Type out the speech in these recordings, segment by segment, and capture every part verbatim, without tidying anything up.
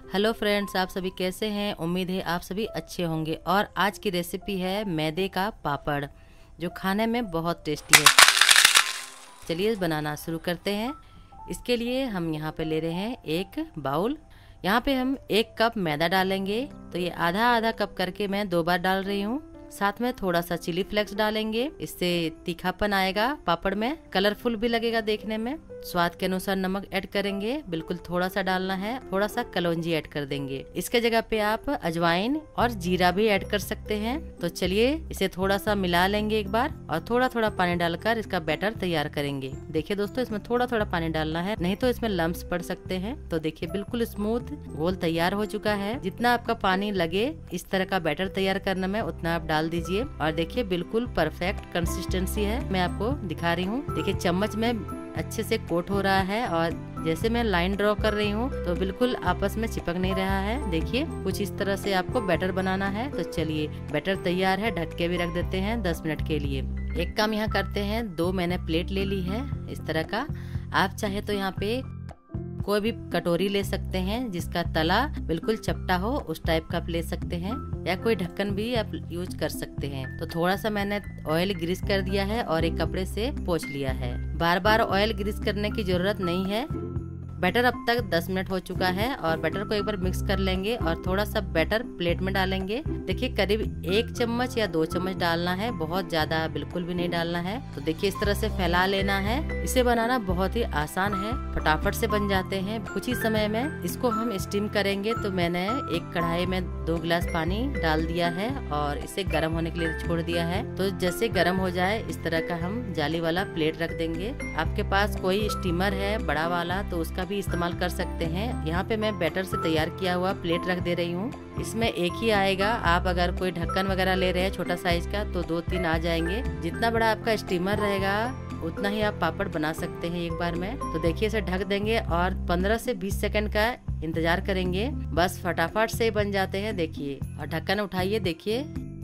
Hello friends, आप सभी कैसे हैं। उम्मीद है आप सभी अच्छे होंगे। और आज की रेसिपी है मैदे का पापड़, जो खाने में बहुत टेस्टी है। चलिए बनाना शुरू करते हैं। इसके लिए हम यहाँ पे ले रहे हैं एक बाउल। यहाँ पे हम एक कप मैदा डालेंगे, तो ये आधा आधा कप करके मैं दो बार डाल रही हूँ। साथ में थोड़ा सा चिली फ्लेक्स डालेंगे, इससे तीखापन आएगा पापड़ में, कलरफुल भी लगेगा देखने में। स्वाद के अनुसार नमक ऐड करेंगे, बिल्कुल थोड़ा सा डालना है। थोड़ा सा कलौंजी ऐड कर देंगे। इसके जगह पे आप अजवाइन और जीरा भी ऐड कर सकते हैं। तो चलिए इसे थोड़ा सा मिला लेंगे एक बार, और थोड़ा थोड़ा पानी डालकर इसका बैटर तैयार करेंगे। देखिए दोस्तों, इसमें थोड़ा थोड़ा पानी डालना है, नहीं तो इसमें लम्स पड़ सकते हैं। तो देखिए बिल्कुल स्मूथ घोल तैयार हो चुका है। जितना आपका पानी लगे इस तरह का बैटर तैयार करने में, उतना आप डाल दीजिए। और देखिए बिल्कुल परफेक्ट कंसिस्टेंसी है, मैं आपको दिखा रही हूँ। देखिए चम्मच में अच्छे से कोट हो रहा है, और जैसे मैं लाइन ड्रॉ कर रही हूँ तो बिल्कुल आपस में चिपक नहीं रहा है। देखिए कुछ इस तरह से आपको बैटर बनाना है। तो चलिए बैटर तैयार है, ढक के भी रख देते हैं दस मिनट के लिए। एक काम यहाँ करते हैं, दो मैंने प्लेट ले ली है इस तरह का। आप चाहे तो यहाँ पे कोई भी कटोरी ले सकते हैं जिसका तला बिल्कुल चपटा हो, उस टाइप का आप ले सकते हैं, या कोई ढक्कन भी आप यूज कर सकते हैं। तो थोड़ा सा मैंने ऑयल ग्रीस कर दिया है और एक कपड़े से पोंछ लिया है। बार बार ऑयल ग्रीस करने की जरूरत नहीं है। बैटर अब तक दस मिनट हो चुका है, और बैटर को एक बार मिक्स कर लेंगे और थोड़ा सा बैटर प्लेट में डालेंगे। देखिए करीब एक चम्मच या दो चम्मच डालना है, बहुत ज्यादा बिल्कुल भी नहीं डालना है। तो देखिए इस तरह से फैला लेना है। इसे बनाना बहुत ही आसान है, फटाफट से बन जाते हैं कुछ ही समय में। इसको हम स्टीम करेंगे, तो मैंने एक कढ़ाई में दो गिलास पानी डाल दिया है और इसे गर्म होने के लिए छोड़ दिया है। तो जैसे गर्म हो जाए इस तरह का हम जाली वाला प्लेट रख देंगे। आपके पास कोई स्टीमर है बड़ा वाला तो उसका भी इस्तेमाल कर सकते हैं। यहाँ पे मैं बैटर से तैयार किया हुआ प्लेट रख दे रही हूँ। इसमें एक ही आएगा। आप अगर कोई ढक्कन वगैरह ले रहे हैं छोटा साइज का, तो दो तीन आ जाएंगे। जितना बड़ा आपका स्टीमर रहेगा उतना ही आप पापड़ बना सकते हैं एक बार में। तो देखिए इसे ढक देंगे और पंद्रह से बीस सेकंड का इंतजार करेंगे। बस फटाफट से बन जाते हैं। देखिए, और ढक्कन उठाइए, देखिए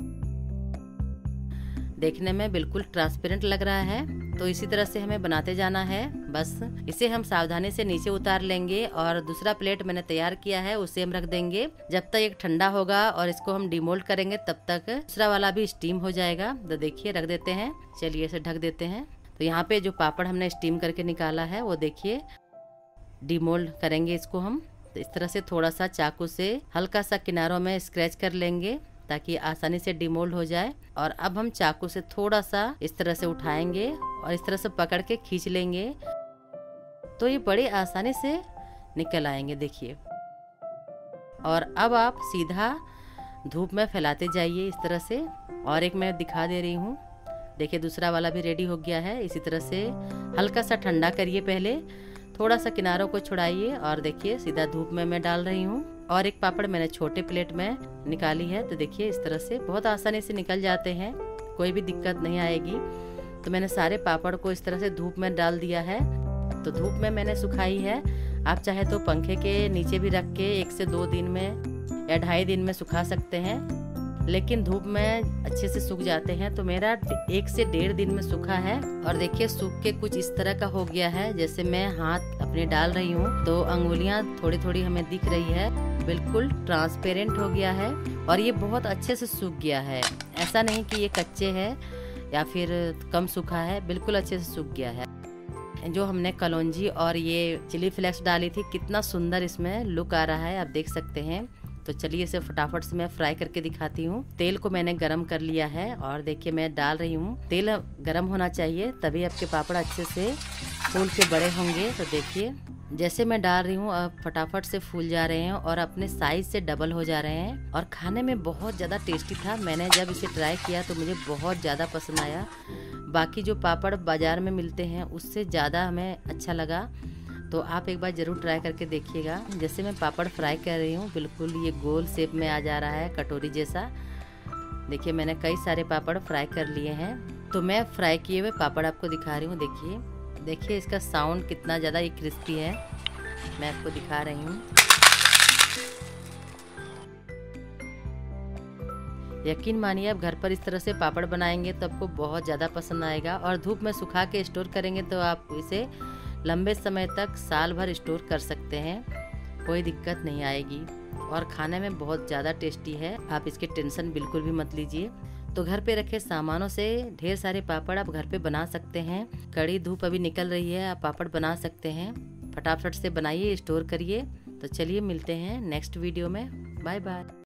देखने में बिल्कुल ट्रांसपेरेंट लग रहा है। तो इसी तरह से हमें बनाते जाना है। बस इसे हम सावधानी से नीचे उतार लेंगे, और दूसरा प्लेट मैंने तैयार किया है उसे हम रख देंगे। जब तक एक ठंडा होगा और इसको हम डिमोल्ड करेंगे, तब तक दूसरा वाला भी स्टीम हो जाएगा। तो देखिए रख देते हैं। चलिए इसे ढक देते हैं। तो यहाँ पे जो पापड़ हमने स्टीम करके निकाला है वो देखिए डिमोल्ड करेंगे इसको हम। तो इस तरह से थोड़ा सा चाकू से हल्का सा किनारों में स्क्रैच कर लेंगे ताकि आसानी से डिमोल्ड हो जाए। और अब हम चाकू से थोड़ा सा इस तरह से उठाएंगे और इस तरह से पकड़ के खींच लेंगे, तो ये बड़ी आसानी से निकल आएंगे। देखिए, और अब आप सीधा धूप में फैलाते जाइए इस तरह से। और एक मैं दिखा दे रही हूँ, देखिए दूसरा वाला भी रेडी हो गया है। इसी तरह से हल्का सा ठंडा करिए पहले, थोड़ा सा किनारों को छुड़ाइए, और देखिए सीधा धूप में मैं डाल रही हूँ। और एक पापड़ मैंने छोटे प्लेट में निकाली है। तो देखिए इस तरह से बहुत आसानी से निकल जाते हैं, कोई भी दिक्कत नहीं आएगी। तो मैंने सारे पापड़ को इस तरह से धूप में डाल दिया है। तो धूप में मैंने सुखाई है। आप चाहे तो पंखे के नीचे भी रख के एक से दो दिन में या ढाई दिन में सुखा सकते हैं, लेकिन धूप में अच्छे से सूख जाते हैं। तो मेरा एक से डेढ़ दिन में सूखा है। और देखिए सूख के कुछ इस तरह का हो गया है। जैसे मैं हाथ अपने डाल रही हूँ तो अंगुलियां थोड़ी थोड़ी हमें दिख रही है, बिल्कुल ट्रांसपेरेंट हो गया है। और ये बहुत अच्छे से सूख गया है, ऐसा नहीं कि ये कच्चे है या फिर कम सूखा है, बिल्कुल अच्छे से सूख गया है। जो हमने कलौंजी और ये चिली फ्लेक्स डाली थी, कितना सुंदर इसमें लुक आ रहा है, आप देख सकते हैं। तो चलिए इसे फटाफट से मैं फ्राई करके दिखाती हूँ। तेल को मैंने गरम कर लिया है, और देखिए मैं डाल रही हूँ। तेल गरम होना चाहिए, तभी आपके पापड़ अच्छे से फूल के बड़े होंगे। तो देखिए जैसे मैं डाल रही हूँ अब फटाफट से फूल जा रहे हैं और अपने साइज से डबल हो जा रहे हैं, और खाने में बहुत ज़्यादा टेस्टी था। मैंने जब इसे ट्राई किया तो मुझे बहुत ज़्यादा पसंद आया। बाकी जो पापड़ बाज़ार में मिलते हैं उससे ज़्यादा हमें अच्छा लगा। तो आप एक बार ज़रूर ट्राई करके देखिएगा। जैसे मैं पापड़ फ्राई कर रही हूँ, बिल्कुल ये गोल शेप में आ जा रहा है, कटोरी जैसा। देखिए मैंने कई सारे पापड़ फ्राई कर लिए हैं। तो मैं फ्राई किए हुए पापड़ आपको दिखा रही हूँ। देखिए देखिए इसका साउंड कितना ज़्यादा ये क्रिस्पी है, मैं आपको दिखा रही हूँ। यकीन मानिए आप घर पर इस तरह से पापड़ बनाएंगे तो आपको बहुत ज़्यादा पसंद आएगा। और धूप में सुखा के स्टोर करेंगे तो आप इसे लंबे समय तक साल भर स्टोर कर सकते हैं। कोई दिक्कत नहीं आएगी और खाने में बहुत ज़्यादा टेस्टी है। आप इसकी टेंशन बिल्कुल भी मत लीजिए। तो घर पे रखे सामानों से ढेर सारे पापड़ आप घर पे बना सकते हैं। कड़ी धूप अभी निकल रही है, आप पापड़ बना सकते हैं। फटाफट से बनाइए, स्टोर करिए। तो चलिए मिलते हैं नेक्स्ट वीडियो में। Bye bye.